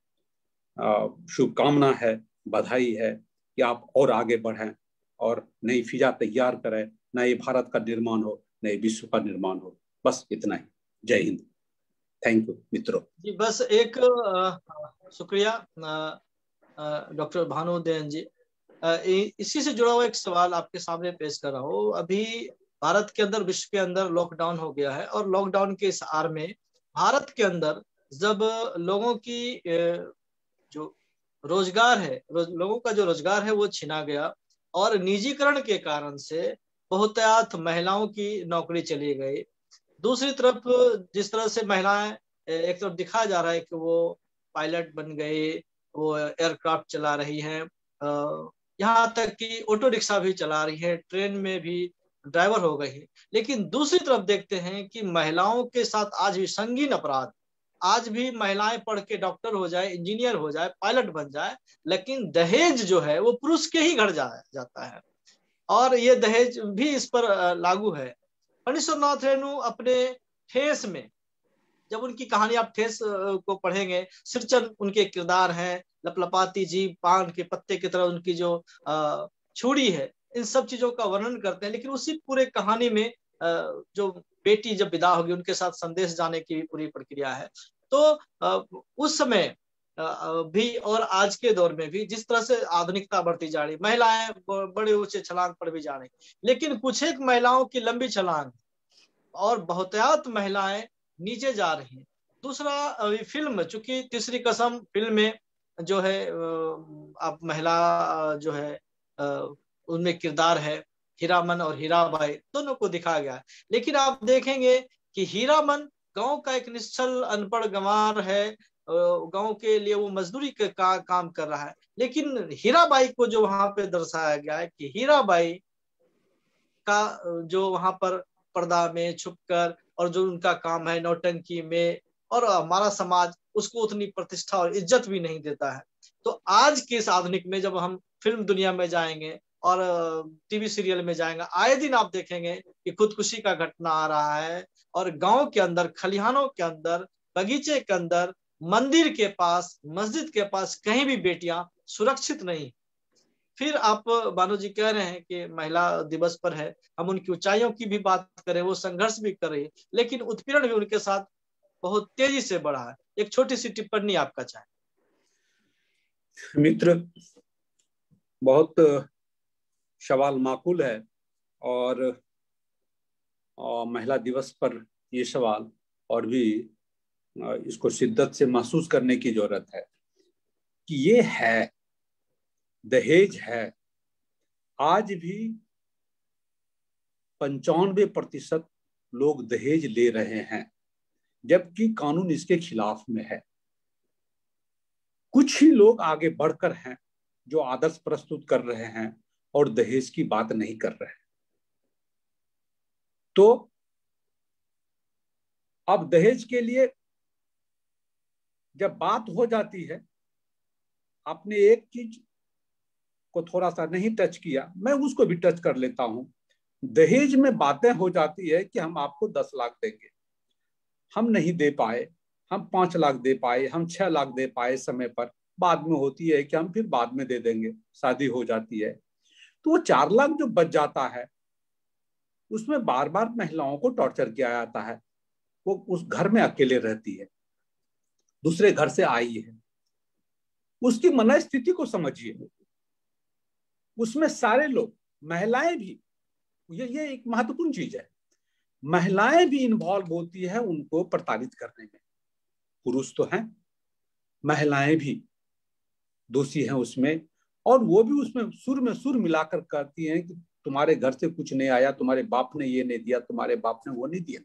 शुभकामना है, बधाई है कि आप और आगे बढ़ें और नई फिजा तैयार करें, नए भारत का निर्माण हो, नए विश्व का निर्माण हो। बस इतना ही। जय हिंद। थैंक यू मित्रों। जी बस एक शुक्रिया डॉक्टर भानुदेवन जी। इसी से जुड़ा हुआ एक सवाल आपके सामने पेश कर रहा हूँ। अभी भारत के अंदर, विश्व के अंदर लॉकडाउन हो गया है, और लॉकडाउन के इस आड़ में भारत के अंदर जब लोगों की जो रोजगार है, लोगों का जो रोजगार है वो छीना गया, और निजीकरण के कारण से बहुतायत महिलाओं की नौकरी चली गई। दूसरी तरफ जिस तरह से महिलाएं, एक तरफ दिखाया जा रहा है कि वो पायलट बन गई, वो एयरक्राफ्ट चला रही हैं, यहाँ तक कि ऑटो रिक्शा भी चला रही है, ट्रेन में भी ड्राइवर हो गई है। लेकिन दूसरी तरफ देखते हैं कि महिलाओं के साथ आज भी संगीन अपराध, आज भी महिलाएं पढ़ के डॉक्टर हो जाए, इंजीनियर हो जाए, पायलट बन जाए, लेकिन दहेज जो है वो पुरुष के ही घर जाता है, और ये दहेज भी इस पर लागू है। फणीश्वर नाथ रेणु अपने ठेस में, जब उनकी कहानी आप ठेस को पढ़ेंगे, सिरचन उनके किरदार हैं, लपलपाती जी, पान के पत्ते की तरह उनकी जो छुरी है, इन सब चीजों का वर्णन करते हैं। लेकिन उसी पूरे कहानी में जो बेटी जब विदा होगी, उनके साथ संदेश जाने की भी पूरी प्रक्रिया है। तो उस समय भी और आज के दौर में भी जिस तरह से आधुनिकता बढ़ती जा रही, महिलाएं बड़े ऊंचे छलांग पर भी जा रही, लेकिन कुछ एक महिलाओं की लंबी छलांग और बहुतायत महिलाएं नीचे जा रही हैं। दूसरा फिल्म, चूंकि तीसरी कसम फिल्म में जो है अब महिला जो है उनमें किरदार है, हीरामन और हीराबाई दोनों को दिखाया गया है। लेकिन आप देखेंगे कि हीरामन गांव का एक निश्चल अनपढ़ गंवार है, गांव के लिए वो मजदूरी का काम कर रहा है। लेकिन हीराबाई को जो वहां पे दर्शाया गया है कि हीराबाई का जो वहां पर पर्दा में छुपकर, और जो उनका काम है नौटंकी में, और हमारा समाज उसको उतनी प्रतिष्ठा और इज्जत भी नहीं देता है। तो आज के इस आधुनिक में जब हम फिल्म दुनिया में जाएंगे और टीवी सीरियल में जाएंगे, आए दिन आप देखेंगे कि खुदकुशी का घटना आ रहा है, और गांव के अंदर, खलिहानों के अंदर, बगीचे के अंदर, मंदिर के पास, मस्जिद के पास कहीं भी बेटियां सुरक्षित नहीं। फिर आप बानो जी कह रहे हैं कि महिला दिवस पर है, हम उनकी ऊंचाइयों की भी बात करें, वो संघर्ष भी कर रही है, लेकिन उत्पीड़न भी उनके साथ बहुत तेजी से बढ़ा है। एक छोटी सी टिप्पणी आपका चाहे। मित्र, बहुत सवाल माकूल है, और महिला दिवस पर ये सवाल और भी इसको शिद्दत से महसूस करने की जरूरत है कि ये है, दहेज है। आज भी 95% लोग दहेज ले रहे हैं, जबकि कानून इसके खिलाफ में है। कुछ ही लोग आगे बढ़कर हैं जो आदर्श प्रस्तुत कर रहे हैं और दहेज की बात नहीं कर रहे हैं। तो अब दहेज के लिए जब बात हो जाती है, आपने एक चीज को थोड़ा सा नहीं टच किया, मैं उसको भी टच कर लेता हूं। दहेज में बातें हो जाती है कि हम आपको 10 लाख देंगे, हम नहीं दे पाए, हम 5 लाख दे पाए, हम 6 लाख दे पाए समय पर। बाद में होती है कि हम फिर बाद में दे देंगे, शादी हो जाती है। तो वो 4 लाख जो बच जाता है, उसमें बार बार महिलाओं को टॉर्चर किया जाता है। वो उस घर में अकेले रहती है, दूसरे घर से आई है, उसकी मन स्थिति को समझिए। उसमें सारे लोग, महिलाएं भी, ये एक महत्वपूर्ण चीज है, महिलाएं भी इन्वॉल्व होती है उनको प्रताड़ित करने में। पुरुष तो हैं, महिलाएं भी दोषी हैं उसमें, और वो भी उसमें सुर में सुर मिलाकर कहती हैं कि तुम्हारे घर से कुछ नहीं आया, तुम्हारे बाप ने ये नहीं दिया, तुम्हारे बाप ने वो नहीं दिया।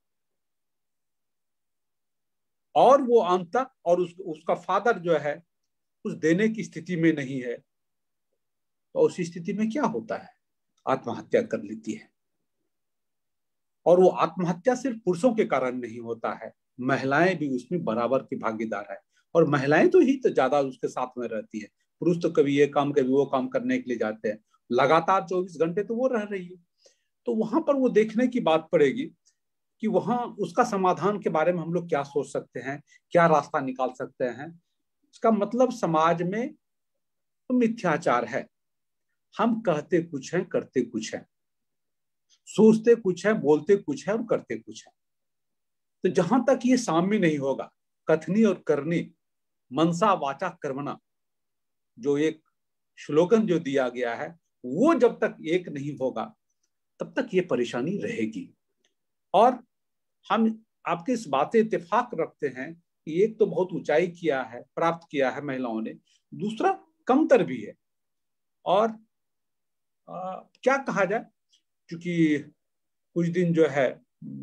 और वो अंत तक, और उसका फादर जो है उस देने की स्थिति में नहीं है, तो उस स्थिति में क्या होता है, आत्महत्या कर लेती है। और वो आत्महत्या सिर्फ पुरुषों के कारण नहीं होता है, महिलाएं भी उसमें बराबर की भागीदार है। और महिलाएं तो ही तो ज्यादा उसके साथ में रहती है, पुरुष तो कभी ये काम कभी वो काम करने के लिए जाते हैं, लगातार 24 घंटे तो वो रह रही है। तो वहां पर वो देखने की बात पड़ेगी कि वहां उसका समाधान के बारे में हम लोग क्या सोच सकते हैं, क्या रास्ता निकाल सकते हैं। इसका मतलब समाज में तो मिथ्याचार है, हम कहते कुछ हैं करते कुछ हैं, सोचते कुछ है बोलते कुछ है और करते कुछ है। तो जहां तक ये साम्य नहीं होगा, कथनी और करनी, मनसा वाचा कर्मणा, जो एक श्लोकन जो दिया गया है, वो जब तक एक नहीं होगा तब तक ये परेशानी रहेगी। और हम आपके इस बात से इत्तेफाक रखते हैं कि एक तो बहुत ऊंचाई किया है, प्राप्त किया है महिलाओं ने, दूसरा कमतर भी है। और क्या कहा जाए, क्योंकि कुछ दिन जो है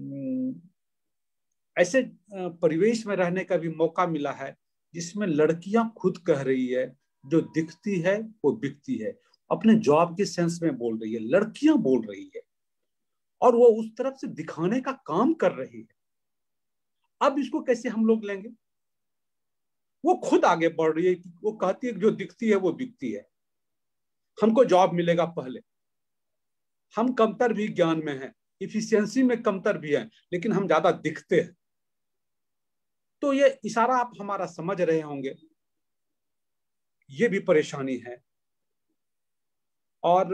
ऐसे परिवेश में रहने का भी मौका मिला है जिसमें लड़कियां खुद कह रही है, जो दिखती है वो बिकती है, अपने जॉब के सेंस में बोल रही है, लड़कियां बोल रही है और वो उस तरफ से दिखाने का काम कर रही है। अब इसको कैसे हम लोग लेंगे? वो खुद आगे बढ़ रही है, वो कहती है जो दिखती है वो बिकती है, हमको जॉब मिलेगा पहले, हम कमतर भी ज्ञान में हैं, इफिशियंसी में कमतर भी हैं, लेकिन हम ज्यादा दिखते हैं। तो ये इशारा आप हमारा समझ रहे होंगे, ये भी परेशानी है। और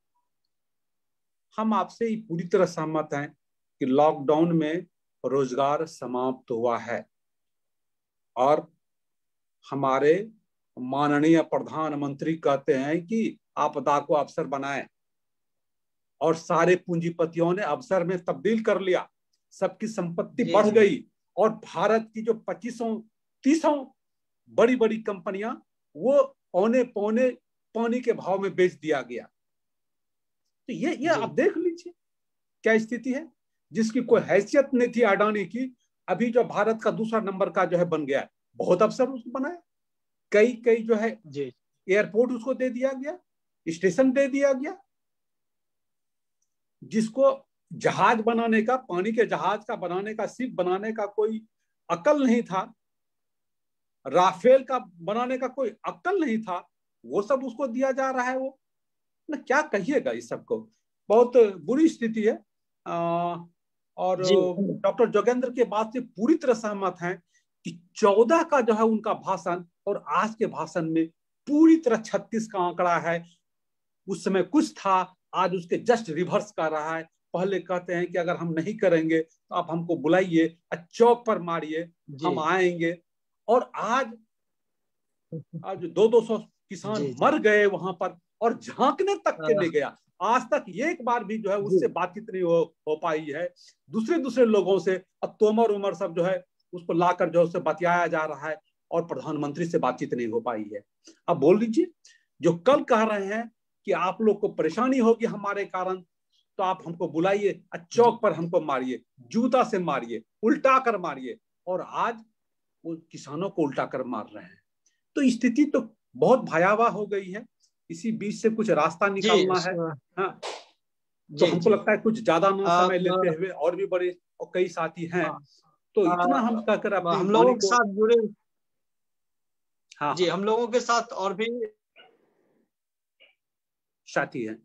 हम आपसे ही पूरी तरह सहमत हैं कि लॉकडाउन में रोजगार समाप्त हुआ है और हमारे माननीय प्रधानमंत्री कहते हैं कि आपदा को अवसर बनाएं, और सारे पूंजीपतियों ने अवसर में तब्दील कर लिया, सबकी संपत्ति बढ़ गई और भारत की जो 25-30 बड़ी बड़ी कंपनियां वो पौने पौने पानी के भाव में बेच दिया गया। तो ये आप देख लीजिए क्या स्थिति है। जिसकी कोई हैसियत नहीं थी अडानी की, अभी जो भारत का दूसरा नंबर का जो है बन गया, बहुत अवसर उसको बनाया, कई जो है एयरपोर्ट उसको दे दिया गया, स्टेशन दे दिया गया। जिसको जहाज बनाने का, पानी के जहाज का बनाने का, शिप बनाने का कोई अकल नहीं था, राफेल का बनाने का कोई अक्ल नहीं था, वो सब उसको दिया जा रहा है। वो ना क्या कहिएगा इस सबको, बहुत बुरी स्थिति है। और डॉक्टर जोगेंद्र के बात से पूरी तरह सहमत हैं कि 14 का जो है उनका भाषण और आज के भाषण में पूरी तरह 36 का आंकड़ा है। उस समय कुछ था, आज उसके जस्ट रिवर्स कर रहा है। पहले कहते हैं कि अगर हम नहीं करेंगे तो आप हमको बुलाइए, चौक पर मारिए, हम आएंगे। और आज 200 किसान मर गए वहां पर और झांकने तक के नहीं गया। आज तक एक बार भी जो है उससे बातचीत नहीं हो पाई है। दूसरे लोगों से अब तोमर उमर सब जो है उसको लाकर जो उससे बतियाया जा रहा है और प्रधानमंत्री से बातचीत नहीं हो पाई है। अब बोल लीजिए, जो कल कह रहे हैं कि आप लोग को परेशानी होगी हमारे कारण, तो आप हमको बुलाइए, चौक पर हमको मारिए, जूता से मारिए, उल्टा कर मारिए, और आज वो किसानों को उल्टा कर मार रहे हैं। तो स्थिति तो बहुत भयावह हो गई है। इसी बीच से कुछ रास्ता निकालना है। हाँ, तो हमको लगता है कुछ ज्यादा ना समय लेते हुए, और भी बड़े और कई साथी हैं, तो इतना हम कहकर अपनी हम लोगों के साथ जुड़े। हाँ जी, हम लोगों के साथ और भी साथी हैं।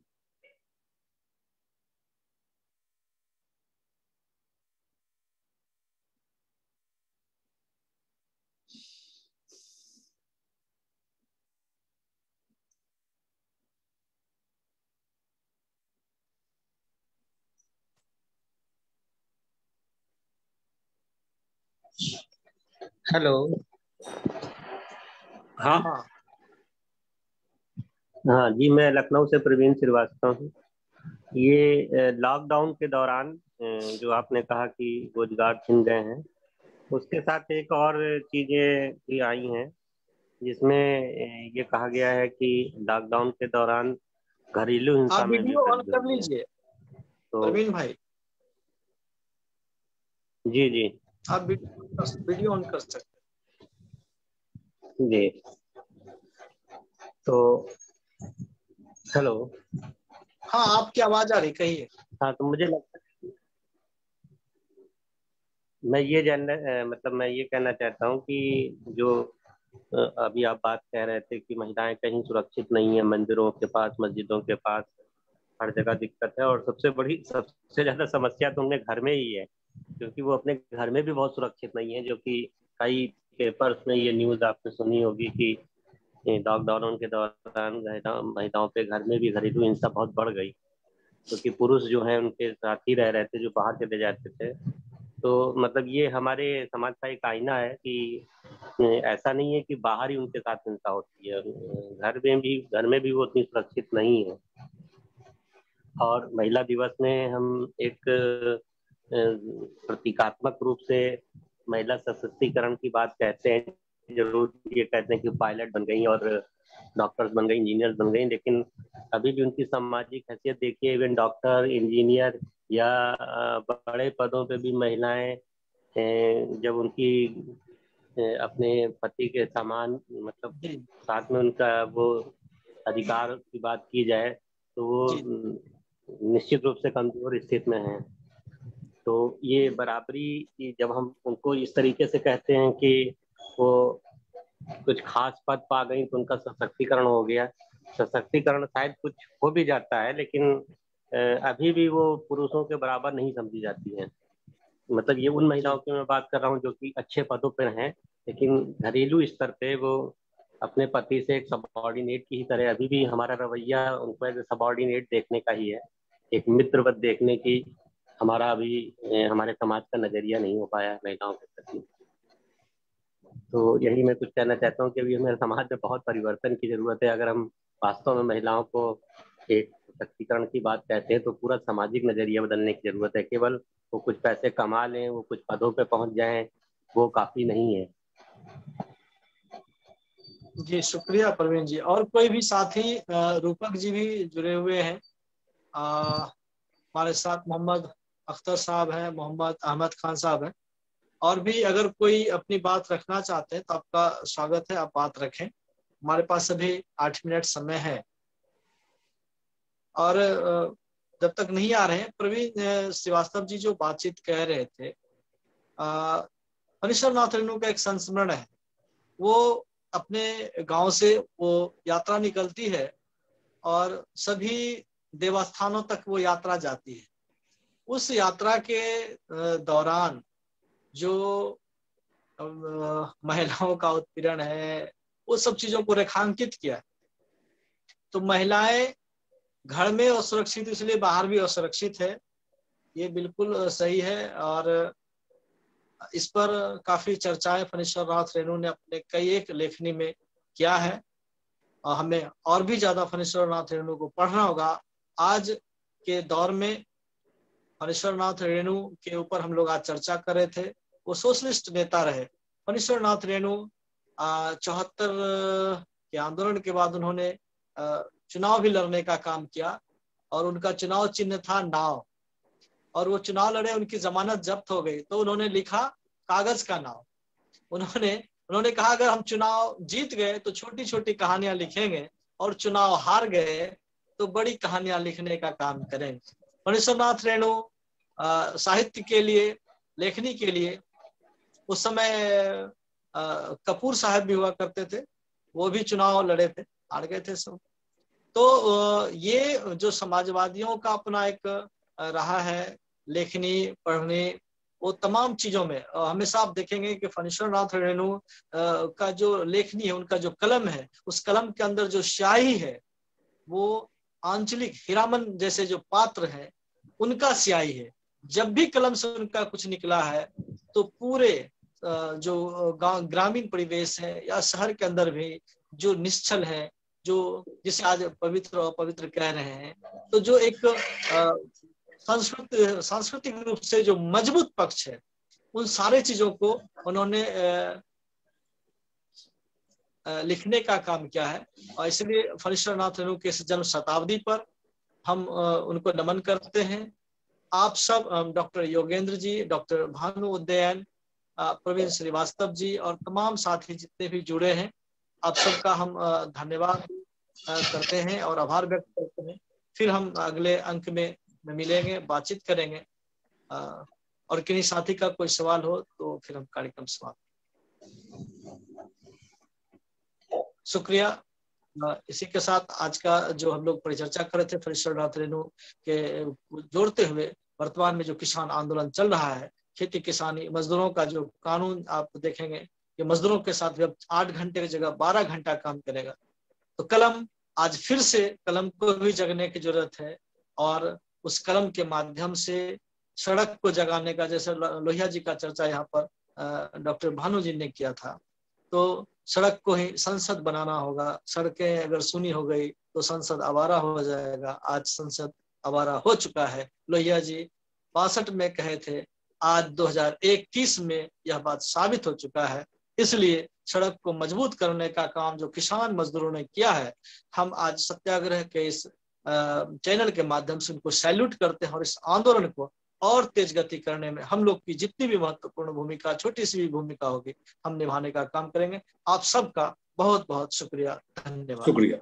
हेलो। हाँ हाँ जी, मैं लखनऊ से प्रवीण श्रीवास्तव हूँ। ये लॉकडाउन के दौरान जो आपने कहा कि रोजगार छिन गए हैं, उसके साथ एक और चीजें भी आई हैं जिसमें ये कहा गया है कि लॉकडाउन के दौरान घरेलू हिंसा आप में भी वीडियो ऑन वृद्धि कर हुई है। लीजिए तो प्रवीण भाई। जी जी आप वीडियो ऑन कर सकते जी। तो हेलो। हाँ, आपकी आवाज आ रही, कहिए। हाँ, तो मुझे लगता है मैं ये कहना चाहता हूँ कि जो अभी आप बात कह रहे थे कि महिलाएं कहीं सुरक्षित नहीं है, मंदिरों के पास, मस्जिदों के पास, हर जगह दिक्कत है। और सबसे ज्यादा समस्या तो उनके घर में ही है, क्योंकि वो अपने घर में भी बहुत सुरक्षित नहीं है। जो कि कई पेपर्स में ये न्यूज आपने सुनी होगी कि लॉकडाउन के दौरान महिलाओं पे घर में भी घरेलू हिंसा बहुत बढ़ गई, क्योंकि पुरुष जो है उनके साथ ही रह रहे थे, जो बाहर चले जाते थे। तो मतलब ये हमारे समाज का एक आईना है कि ऐसा नहीं है कि बाहर ही उनके साथ हिंसा होती है, घर में भी वो उतनी सुरक्षित नहीं है। और महिला दिवस में हम एक प्रतीकात्मक रूप से महिला सशक्तिकरण की बात कहते हैं। जरूर ये कहते हैं कि पायलट बन गई और डॉक्टर्स बन गई, इंजीनियर्स बन गई, लेकिन अभी भी उनकी सामाजिक हैसियत देखिए। इवन डॉक्टर, इंजीनियर या बड़े पदों पे भी महिलाएं जब उनकी अपने पति के समान, मतलब साथ में उनका वो अधिकार की बात की जाए, तो वो निश्चित रूप से कमजोर स्थिति में है। तो ये बराबरी, जब हम उनको इस तरीके से कहते हैं कि वो कुछ खास पद पा गई तो उनका सशक्तिकरण हो गया, सशक्तिकरण शायद कुछ हो भी जाता है, लेकिन अभी भी वो पुरुषों के बराबर नहीं समझी जाती है। मतलब ये उन महिलाओं की मैं बात कर रहा हूँ जो कि अच्छे पदों पर हैं, लेकिन घरेलू स्तर पे वो अपने पति से एक सबऑर्डिनेट की ही तरह, अभी भी हमारा रवैया उनको एज सबऑर्डिनेट देखने का ही है, एक मित्रवत देखने की हमारा अभी हमारे समाज का नजरिया नहीं हो पाया महिलाओं के प्रति। तो यही मैं कुछ कहना चाहता हूँ कि अभी हमारे समाज में बहुत परिवर्तन की जरूरत है। अगर हम वास्तव में महिलाओं को एक सशक्तिकरण की बात कहते हैं तो पूरा सामाजिक नजरिया बदलने की जरूरत है। केवल वो कुछ पैसे कमा लें, वो कुछ पदों पे पहुंच जाएं, वो काफी नहीं है। जी शुक्रिया प्रवीण जी। और कोई भी साथी? रूपक जी भी जुड़े हुए हैं हमारे साथ, मोहम्मद अख्तर साहब हैं, मोहम्मद अहमद खान साहब हैं। और भी अगर कोई अपनी बात रखना चाहते हैं तो आपका स्वागत है, आप बात रखें। हमारे पास अभी 8 मिनट समय है। और जब तक नहीं आ रहे हैं, प्रवीण श्रीवास्तव जी जो बातचीत कह रहे थे, फणीश्वर नाथ रेणु का एक संस्मरण है। वो अपने गांव से वो यात्रा निकलती है और सभी देवस्थानों तक वो यात्रा जाती है। उस यात्रा के दौरान जो महिलाओं का उत्पीड़न है, वो सब चीजों को रेखांकित किया है। तो महिलाएं घर में असुरक्षित इसलिए बाहर भी असुरक्षित है, ये बिल्कुल सही है। और इस पर काफी चर्चाएं फणीश्वर नाथ रेणु ने अपने कई एक लेखनी में किया है। और हमें और भी ज्यादा फणीश्वर नाथ रेणु को पढ़ना होगा। आज के दौर में फणीश्वर नाथ रेणु के ऊपर हम लोग आज चर्चा कर रहे थे। वो सोशलिस्ट नेता रहे। फणीश्वर नाथ रेणु 74 के आंदोलन के बाद उन्होंने चुनाव भी लड़ने का काम किया और उनका चुनाव चिन्ह था नाव। और वो चुनाव लड़े, उनकी जमानत जब्त हो गई तो उन्होंने लिखा कागज का नाव। उन्होंने कहा अगर हम चुनाव जीत गए तो छोटी छोटी कहानियां लिखेंगे और चुनाव हार गए तो बड़ी कहानियां लिखने का काम करेंगे। फणीश्वर नाथ रेणु साहित्य के लिए, लेखनी के लिए, उस समय कपूर साहब भी हुआ करते थे, वो भी चुनाव लड़े थे, हार गए थे सब। तो ये जो समाजवादियों का अपना एक रहा है लेखनी, पढ़ने, वो तमाम चीजों में हमेशा आप देखेंगे कि फणीश्वर नाथ रेणु का जो लेखनी है, उनका जो कलम है, उस कलम के अंदर जो स्याही है वो आंचलिक हीरामन जैसे जो पात्र है उनका स्याही है। जब भी कलम से उनका कुछ निकला है तो पूरे जो ग्रामीण परिवेश है या शहर के अंदर भी जो निश्चल है, जो जिसे आज पवित्र और अपवित्र कह रहे हैं, तो जो एक सांस्कृतिक रूप से जो मजबूत पक्ष है, उन सारे चीजों को उन्होंने लिखने का काम किया है। और इसलिए फणीश्वर नाथ रेणु के जन्म शताब्दी पर हम उनको नमन करते हैं। आप सब, डॉक्टर योगेंद्र जी, डॉक्टर भानु उदयन, प्रवीण श्रीवास्तव जी और तमाम साथी जितने भी जुड़े हैं, आप सबका हम धन्यवाद करते हैं और आभार व्यक्त करते हैं। फिर हम अगले अंक में मिलेंगे, बातचीत करेंगे। और किन्हीं साथी का कोई सवाल हो तो फिर हम कार्यक्रम समाप्त। शुक्रिया। इसी के साथ आज का जो हम लोग परिचर्चा कर रहे थे फरीश्वरनाथ रेणु के जोड़ते हुए वर्तमान में जो किसान आंदोलन चल रहा है, खेती किसानी मजदूरों का जो कानून आप देखेंगे कि मजदूरों के साथ भी अब 8 घंटे की जगह 12 घंटा काम करेगा। तो कलम आज फिर से कलम को भी जगने की जरूरत है और उस कलम के माध्यम से सड़क को जगाने का, जैसे लोहिया जी का चर्चा यहाँ पर डॉक्टर भानु जी ने किया था, तो सड़क को ही संसद बनाना होगा। सड़कें अगर सुनी हो गई तो संसद आवारा हो जाएगा। आज संसद आवारा हो चुका है। लोहिया जी 62 में कहे थे, आज 2021 में यह बात साबित हो चुका है। इसलिए सड़क को मजबूत करने का काम जो किसान मजदूरों ने किया है, हम आज सत्याग्रह के इस चैनल के माध्यम से उनको सैल्यूट करते हैं और इस आंदोलन को और तेज गति करने में हम लोग की जितनी भी महत्वपूर्ण भूमिका, छोटी सी भी भूमिका होगी, हम निभाने का काम करेंगे। आप सबका बहुत बहुत शुक्रिया, धन्यवाद। शुक्रिया।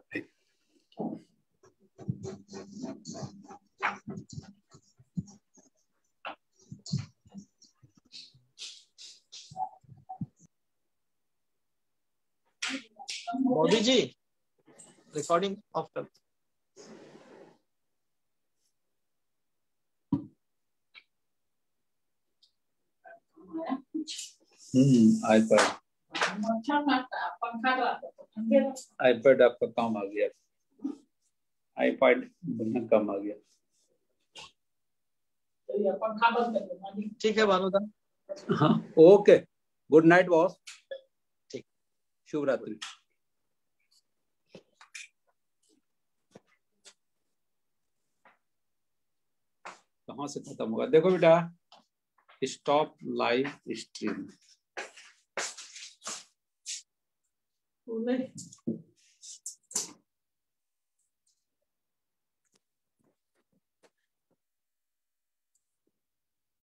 मोदी जी रिकॉर्डिंग ऑफ कर। आईपैड आपका काम आ गया। आईपैड बढ़िया काम आ गया। ठीक है भानुदा। हाँ ओके, गुड नाइट बॉस। ठीक, शुभ रात्रि। कहाँ से खत्म होगा? देखो बेटा, स्टॉप लाइव स्ट्रीम।